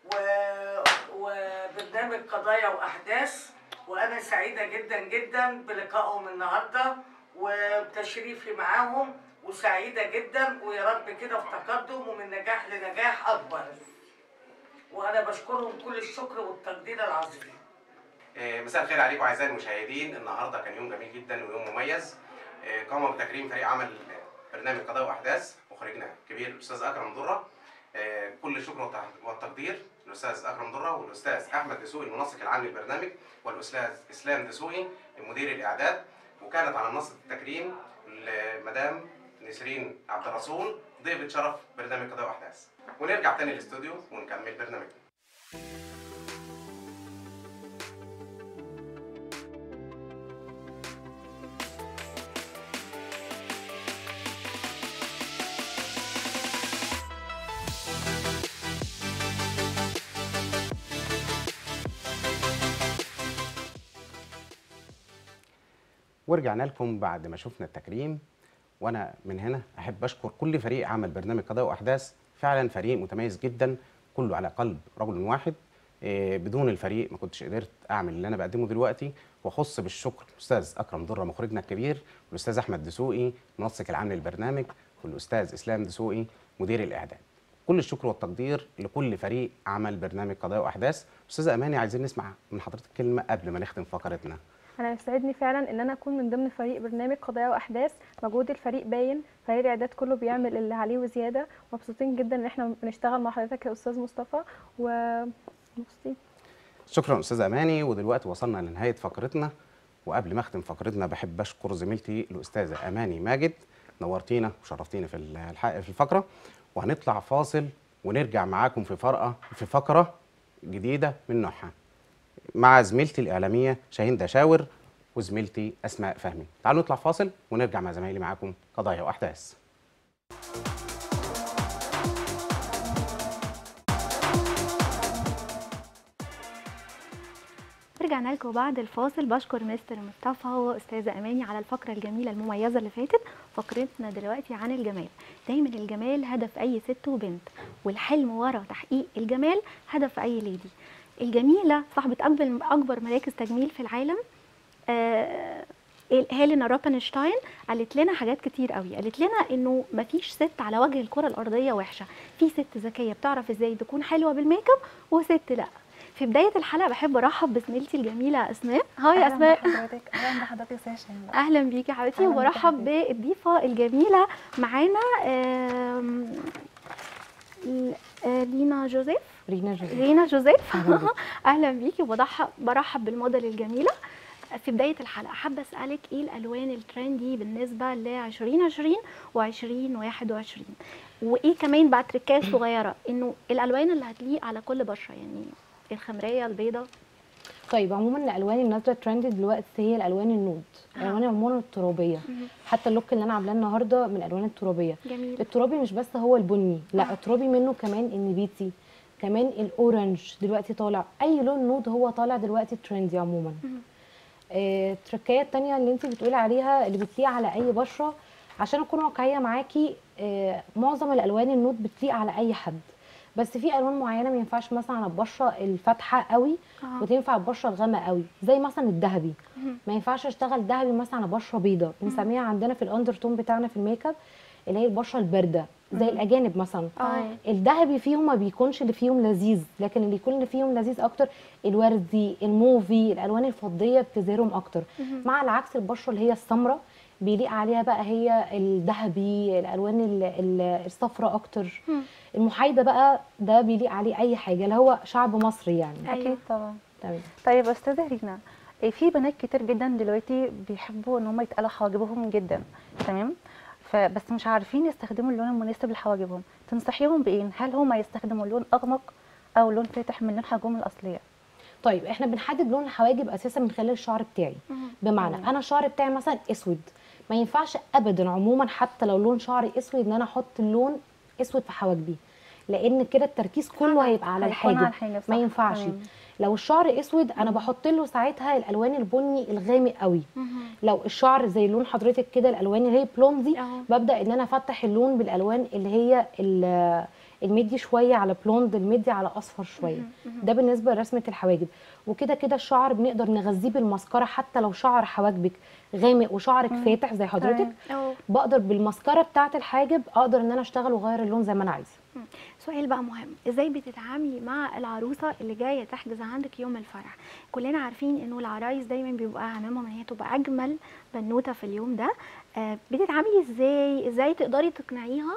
وبرنامج قضايا واحداث، وانا سعيده جدا جدا بلقائهم النهارده وبتشريفي معاهم، وسعيده جدا، ويا رب كده في تقدم ومن نجاح لنجاح اكبر. وانا بشكرهم كل الشكر والتقدير العظيم. مساء الخير عليكم اعزائي المشاهدين. النهارده كان يوم جميل جدا ويوم مميز. قام بتكريم فريق عمل برنامج قضايا واحداث مخرجنا الكبير الاستاذ اكرم دره. كل الشكر والتقدير للاستاذ اكرم دره والاستاذ احمد دسوقي المنسق العام للبرنامج والاستاذ اسلام دسوقي مدير الاعداد. وكانت على منصه التكريم المدام نسرين عبد الرسول ضيفة شرف برنامج قضايا واحداث. ونرجع تاني للاستوديو ونكمل برنامجنا. ورجعنا لكم بعد ما شفنا التكريم. وانا من هنا احب اشكر كل فريق عمل برنامج قضايا واحداث، فعلا فريق متميز جدا كله على قلب رجل واحد. بدون الفريق ما كنتش قدرت اعمل اللي انا بقدمه دلوقتي. واخص بالشكر الاستاذ اكرم دره مخرجنا الكبير، والاستاذ احمد دسوقي منسق العام للبرنامج، والاستاذ اسلام دسوقي مدير الاعداد. كل الشكر والتقدير لكل فريق عمل برنامج قضايا واحداث. استاذه اماني، عايزين نسمع من حضرتك كلمه قبل ما نختم فقرتنا. انا يسعدني فعلا ان انا اكون من ضمن فريق برنامج قضايا واحداث. مجهود الفريق باين، فريق الاعداد كله بيعمل اللي عليه وزياده. مبسوطين جدا ان احنا بنشتغل مع حضرتك يا استاذ مصطفى ومبسوطين. شكرا استاذه اماني. ودلوقتي وصلنا لنهايه فقرتنا، وقبل ما اختم فقرتنا بحب اشكر زميلتي الاستاذه اماني ماجد، نورتينا وشرفتينا في الفقره. وهنطلع فاصل ونرجع معاكم في فقره جديده من نوعها مع زميلتي الإعلامية شاهين دشاور وزميلتي أسماء فهمي. تعالوا نطلع فاصل ونرجع مع زمايلي معاكم قضايا وأحداث. رجعنا لكم بعد الفاصل. بشكر مستر مصطفى واستاذه اماني على الفقره الجميله المميزه اللي فاتت. فقرتنا دلوقتي عن الجمال. دايما الجمال هدف اي ست وبنت، والحلم ورا تحقيق الجمال هدف اي ليدي. الجميله صاحبه اكبر مراكز تجميل في العالم هيلينا روبنشتاين قالت لنا حاجات كتير قوي. قالت لنا انه مفيش ست على وجه الكره الارضيه وحشه، في ست ذكيه بتعرف ازاي تكون حلوه بالميك اب وست لا. في بدايه الحلقه بحب ارحب بزميلتي الجميله اسماء. هاي يا اسماء. اهلا بحضرتك يا شيماء. اهلا بيكي يا حبيبتي. وبرحب بالضيفه الجميله معانا رينا جوزيف. اهلا بيكي. وبرحب بالموديل الجميله. في بدايه الحلقه حابه اسالك ايه الالوان الترندي بالنسبه ل 2020 و2021، وايه كمان بعد تركات صغيره انه الالوان اللي هتليق على كل بشره، يعني الخمريه البيضاء. طيب عموما الالوان اللي نازله ترند دلوقتي هي الالوان النود، الالوان عموما الترابيه. حتى اللوك اللي انا عاملاه النهارده من الالوان الترابيه. جميل. الترابي مش بس هو البني، لا الترابي منه كمان النبيتي، كمان الاورنج دلوقتي طالع. اي لون نود هو طالع دلوقتي ترندي عموما. التركيه الثانيه اللي انت بتقولي عليها اللي بتليق على اي بشره، عشان اكون واقعيه معاكي معظم الالوان النود بتليق على اي حد، بس في الوان معينه ما ينفعش مثلا على البشره الفاتحه قوي وتنفع البشره الغامقه قوي، زي مثلا الذهبي. ما ينفعش اشتغل ذهبي مثلا على بشره بيضاء، بنسميها عندنا في الاندرتون بتاعنا في الميك اب اللي هي البشره البارده زي الاجانب مثلا. الذهبي فيهم ما بيكونش اللي فيهم لذيذ، لكن اللي يكون اللي فيهم لذيذ اكتر الوردي، الموفي، الالوان الفضيه بتظهرهم اكتر. مع العكس البشره اللي هي السمراء بيليق عليها بقى هي الذهبي، الالوان الصفراء اكتر. المحايده بقى ده بيليق عليه اي حاجه اللي هو شعب مصري يعني. اكيد طبعا. تمام. طيب استاذه رينا، في بنات كتير جدا دلوقتي بيحبوا ان هم يتقلوا حواجبهم جدا، تمام؟ فبس مش عارفين يستخدموا اللون المناسب لحواجبهم، تنصحيهم بايه؟ هل هم يستخدموا لون اغمق او لون فاتح من لون حواجبهم الاصليه؟ طيب احنا بنحدد لون الحواجب اساسا من خلال الشعر بتاعي. بمعنى انا الشعر بتاعي مثلا اسود، ما ينفعش ابدا عموما حتى لو لون شعري اسود ان انا احط اللون اسود في حواجبي، لان كده التركيز كله هيبقى على هيكون على الحاجب، الحاجب، ما صح، ينفعش. تمام. لو الشعر اسود انا بحط له ساعتها الالوان البني الغامق قوي. لو الشعر زي لون حضرتك كده الالوان اللي هي بلوم دي، ببدا ان انا افتح اللون بالالوان اللي هي المدي شويه على بلوند، المدي على اصفر شويه. ده بالنسبه لرسمه الحواجب. وكده كده الشعر بنقدر نغذيه بالمسكره، حتى لو شعر حواجبك غامق وشعرك فاتح زي حضرتك، بقدر بالمسكره بتاعه الحاجب اقدر ان انا اشتغل واغير اللون زي ما انا عايزه. سؤال بقى مهم، ازاي بتتعاملي مع العروسه اللي جايه تحجز عندك يوم الفرح؟ كلنا عارفين انه العرايس دايما بيبقى هممهم ان هي تبقى اجمل بنوته في اليوم ده. بتتعاملي ازاي تقدري تقنعيها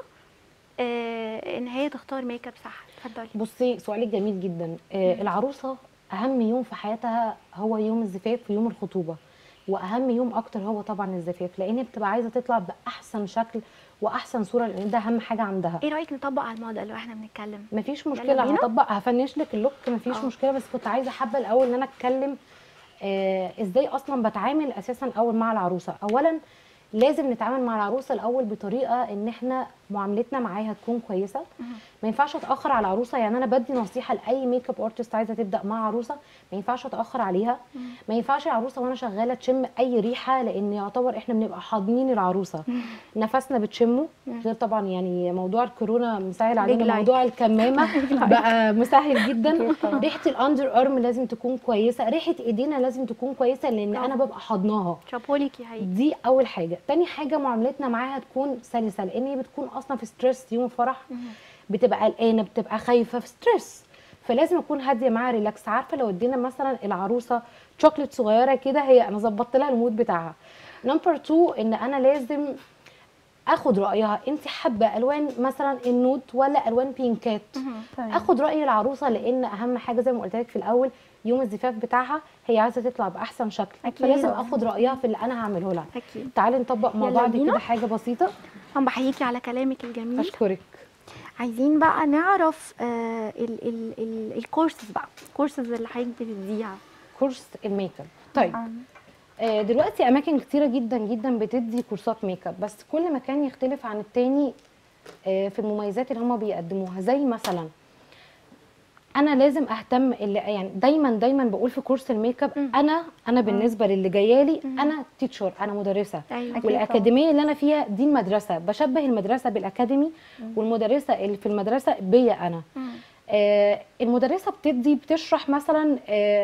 ان هي تختار ميك اب صح؟ اتفضلي. بصي سؤالك جميل جدا. العروسه اهم يوم في حياتها هو يوم الزفاف ويوم الخطوبه، واهم يوم اكتر هو طبعا الزفاف، لان بتبقى عايزه تطلع باحسن شكل واحسن صوره، لان ده اهم حاجه عندها. ايه رايك نطبق على الموديل واحنا بنتكلم؟ مفيش مشكله، هطبق هفنش لك اللوك، مفيش مشكله. بس كنت عايزه حابه الاول ان انا اتكلم ازاي اصلا بتعامل اساسا الاول مع العروسه. اولا لازم نتعامل مع العروسه الاول بطريقه ان احنا معاملتنا معاها تكون كويسه. ما ينفعش اتاخر على العروسه، يعني انا بدي نصيحه لاي ميك اب ارتست عايزه تبدا مع عروسه، ما ينفعش اتاخر عليها. ما ينفعش العروسه وانا شغاله تشم اي ريحه، لان يعتبر احنا بنبقى حاضنين العروسه، نفسنا بتشمه. غير طبعا يعني موضوع الكورونا مسهل علينا، موضوع الكمامه بقى مسهل جدا. ريحه الاندر ارم لازم تكون كويسه، ريحه ايدينا لازم تكون كويسه، لان انا ببقى حاضناها. شابوليك يا هي. دي اول حاجه. تاني حاجه معاملتنا معاها تكون سلسه، لان هي بتكون اصلا في ستريس يوم الفرح، بتبقى قلقانه، بتبقى خايفه، في ستريس، فلازم اكون هاديه معاها ريلاكس. عارفه لو ادينا مثلا العروسه شوكليت صغيره كده، هي انا ظبطت لها المود بتاعها. نمبر 2 ان انا لازم اخد رايها، انت حابه الوان مثلا النود ولا الوان بينكات؟ اخد راي العروسه، لان اهم حاجه زي ما قلت لك في الاول يوم الزفاف بتاعها هي عايزه تطلع باحسن شكل، فلازم اخد رايها في اللي انا هعمله لها. تعالي نطبق مع بعض كده حاجه بسيطه. انا بحييكي على كلامك الجميل. اشكرك. عايزين بقى نعرف الكورسز بقى، الكورسز اللي حضرتك بتديها. كورس الميك اب. طيب دلوقتي اماكن كتيره جدا جدا بتدي كورسات ميك اب، بس كل مكان يختلف عن التاني في المميزات اللي هم بيقدموها. زي مثلا انا لازم اهتم، اللي يعني دايما بقول في كورس الميك اب، انا بالنسبه للي جايالي انا تيتشر، انا مدرسه. والاكاديميه اللي انا فيها دي المدرسه، بشبه المدرسه بالاكاديمي، والمدرسه اللي في المدرسه بيا انا. المدرسه بتشرح مثلا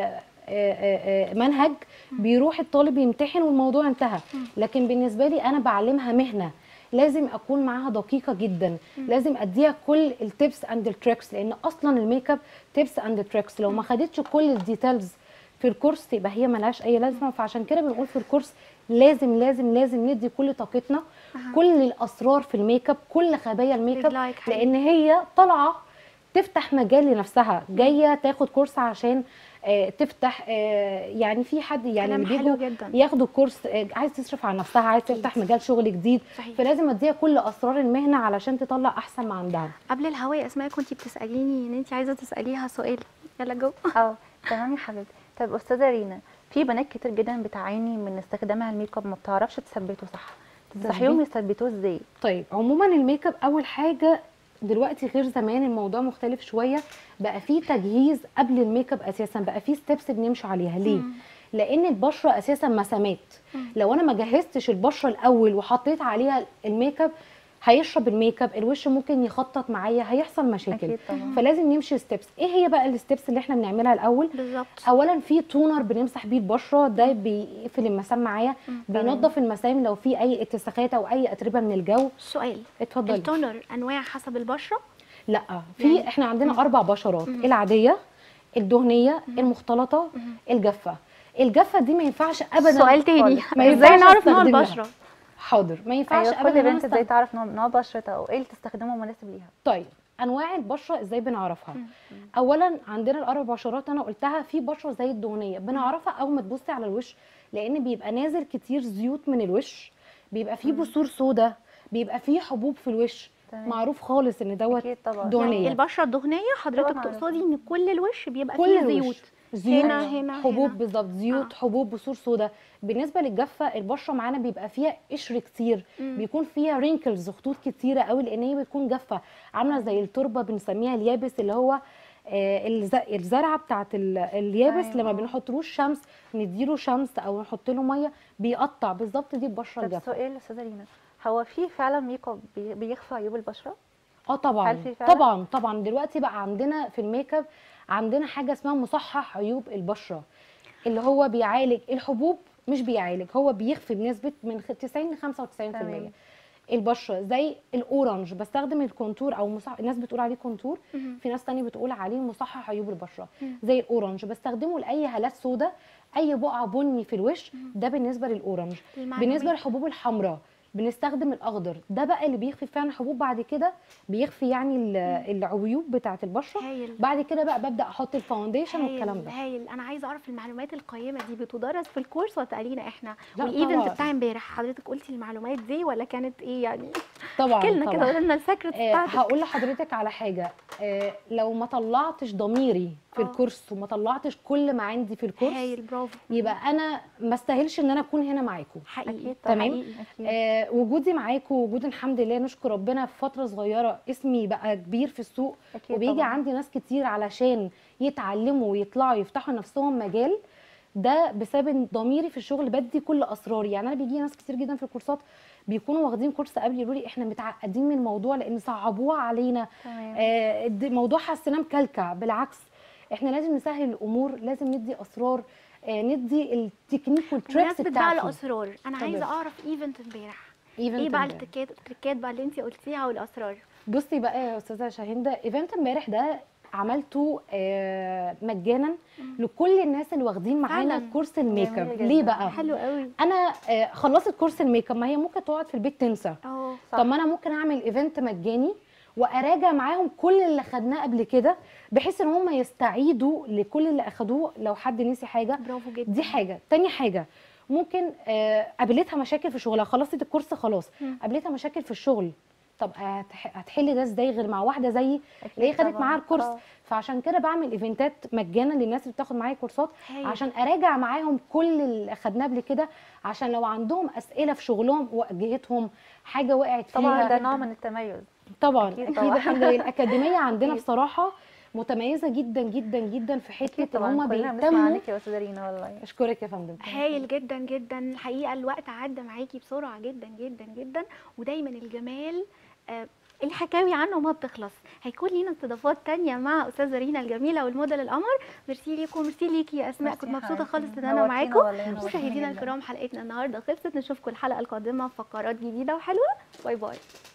منهج بيروح الطالب يمتحن والموضوع انتهى، لكن بالنسبه لي انا بعلمها مهنه، لازم اكون معاها دقيقه جدا، لازم اديها كل التيبس اند التريكس، لان اصلا الميك اب تيبس اند تريكس. لو ما خدتش كل الديتيلز في الكورس يبقى هي ملهاش اي لازمه. فعشان كده بنقول في الكورس لازم لازم لازم ندي كل طاقتنا، كل الاسرار في الميك اب، كل خبايا الميك اب، لان هي طالعه تفتح مجال لنفسها، جايه تاخد كورس عشان تفتح يعني في حد يعني اللي بيجوا ياخدوا كورس عايز تصرف على نفسها، عايز تفتح مجال شغل جديد. فلازم اديها كل اسرار المهنه علشان تطلع احسن ما عندها. قبل الهوا اسماء كنتي بتساليني ان انت عايزه تساليها سؤال، يلا جو. تمام يا حبيبتي. طيب استاذه رينا، في بنات كتير جدا بتعاني من استخدامها الميك اب، ما بتعرفش تثبته صح، تنصحيهم يثبتوه ازاي؟ طيب عموما الميك اب اول حاجه دلوقتي غير زمان، الموضوع مختلف شويه، بقى فيه تجهيز قبل الميك اب اساسا، بقى فيه ستيبس بنمشي عليها. ليه؟ لان البشره اساسا مسامات، لو انا ما جهزتش البشره الاول وحطيت عليها الميك اب هيشرب الميك اب، الوش ممكن يخطط معايا، هيحصل مشاكل. فلازم نمشي ستيبس. ايه هي بقى الستيبس اللي احنا بنعملها الاول؟ بالظبط. اولا في تونر بنمسح بيه البشره، ده بيقفل المسام معايا، بينظف المسام لو في اي اتساخات او اي اتربه من الجو. سؤال، اتفضلي. التونر انواع حسب البشره؟ لا، في احنا عندنا 4 بشرات، العاديه، الدهنيه، المختلطه، الجافه. الجافه دي ما ينفعش ابدا. سؤال تاني، ازاي نعرف نوع البشره؟ حاضر، ما ينفعش ابدا. كل بنت ازاي تعرف نوع بشرتها او ايه اللي تستخدمه مناسب ليها؟ طيب انواع البشره ازاي بنعرفها؟ اولا عندنا ال4 بشرات انا قلتها. في بشره زي الدهنيه بنعرفها اول ما تبصي على الوش، لان بيبقى نازل كتير زيوت من الوش، بيبقى فيه بثور سودا، بيبقى فيه حبوب في الوش. معروف خالص ان دوت دهنيه. يعني البشره الدهنيه حضرتك تقصدي ان كل الوش بيبقى فيه زيوت؟ زيوت هنا حبوب بالظبط، زيوت حبوب بثور سودا. بالنسبه للجافه البشره معانا بيبقى فيها قشر كتير، بيكون فيها رينكلز خطوط كتيره قوي لان هي بتكون جافه عامله زي التربه بنسميها اليابس، اللي هو الزرعه بتاعت اليابس لما بنحطلوش شمس نديله شمس او نحط له ميه بيقطع بالظبط، دي البشره طب الجافه. سؤال استاذه رينا، هو في فعلا ميك اب بيخفي عيوب البشره؟ طبعا هل في فعلا؟ طبعا دلوقتي بقى عندنا في الميك اب عندنا حاجه اسمها مصحح عيوب البشره، اللي هو بيعالج الحبوب، مش بيعالج، هو بيخفي بنسبه من 90 ل 95% البشره. زي الاورنج بستخدم الكونتور او الناس بتقول عليه كونتور، في ناس تانية بتقول عليه مصحح عيوب البشره. زي الاورنج بستخدمه لاي هالات سوداء، اي بقعه بني في الوش، ده بالنسبه للاورنج. بالنسبه للحبوب الحمراء بنستخدم الاخضر، ده بقى اللي بيخفي فعلا حبوب، بعد كده بيخفي يعني العيوب بتاعه البشره. بعد كده بقى ببدا احط الفاونديشن والكلام ده. هايل. انا عايزه اعرف المعلومات القيمه دي بتدرس في الكورس ولا تقالينا احنا؟ لا والايفنت بتاع امبارح حضرتك قلتي المعلومات دي ولا كانت ايه يعني؟ طبعا احكي لنا كده، قولي لنا السكرت بتاعتك. هقول لحضرتك على حاجه، لو ما طلعتش ضميري في الكورس وما طلعتش كل ما عندي في الكورس، هايل برافو، يبقى انا ما استاهلش ان انا اكون هنا معاكم. حقيقي تمام. وجودي معاكم، وجود الحمد لله نشكر ربنا في فتره صغيره اسمي بقى كبير في السوق، وبيجي طبعا عندي ناس كتير علشان يتعلموا ويطلعوا يفتحوا نفسهم مجال، ده بسبب ضميري في الشغل، بدي كل اسراري. يعني انا بيجي ناس كتير جدا في الكورسات بيكونوا واخدين كورس قبل يقولوا لي احنا متعقدين من الموضوع لان صعبوها علينا، الموضوع حسيناه مكلكع. بالعكس، احنا لازم نسهل الامور، لازم ندي اسرار، ندي التكنيك والتريكس بتاعتي. الاسرار انا عايزه اعرف ايفنت امبارح ايه بقى التريكات بقى اللي انت قلتيها والاسرار؟ بصي بقى يا استاذه شاهنده، ايفنت امبارح ده عملته مجانا لكل الناس اللي واخدين معانا كورس الميك اب. ليه بقى؟ حلو قوي. انا خلصت كورس الميك اب، ما هي ممكن تقعد في البيت تنسى. طب ما انا ممكن اعمل ايفنت مجاني واراجع معاهم كل اللي خدناه قبل كده، بحيث ان هم يستعيدوا لكل اللي اخدوه لو حد نسي حاجه. برافو جدا. دي حاجه. تاني حاجه، ممكن قابلتها مشاكل في شغلها، خلصت الكورس خلاص قابلتها مشاكل في الشغل، طب هتحل ده ازاي غير مع واحده زيي اللي هي خدت معاها الكورس؟ فعشان كده بعمل ايفنتات مجانا للناس اللي بتاخد معايا كورسات، عشان اراجع معاهم كل اللي خدناه قبل كده، عشان لو عندهم اسئله في شغلهم واجهتهم حاجه وقعت فيها. طبعا ده نوع من التميز. طبعا اكيد الحمد لله. الاكاديميه عندنا بصراحه متميزه جدا جدا جدا في حته ان هم بيهتموا. عليكي يا استاذه رينا والله. اشكرك يا فندم. هايل جدا جدا الحقيقه، الوقت عدى معاكي بسرعه جدا جدا جدا، ودايما الجمال الحكاوي عنه ما بتخلص. هيكون لينا استضافات تانية مع استاذه رينا الجميله والموديل القمر. ميرسي ليكم، ميرسي ليكي يا اسماء، كنت مبسوطه خالص ان انا معاكم. مشاهدينا الكرام حلقتنا النهارده خلصت، نشوفكم الحلقه القادمه في فقرات جديده وحلوه. باي باي.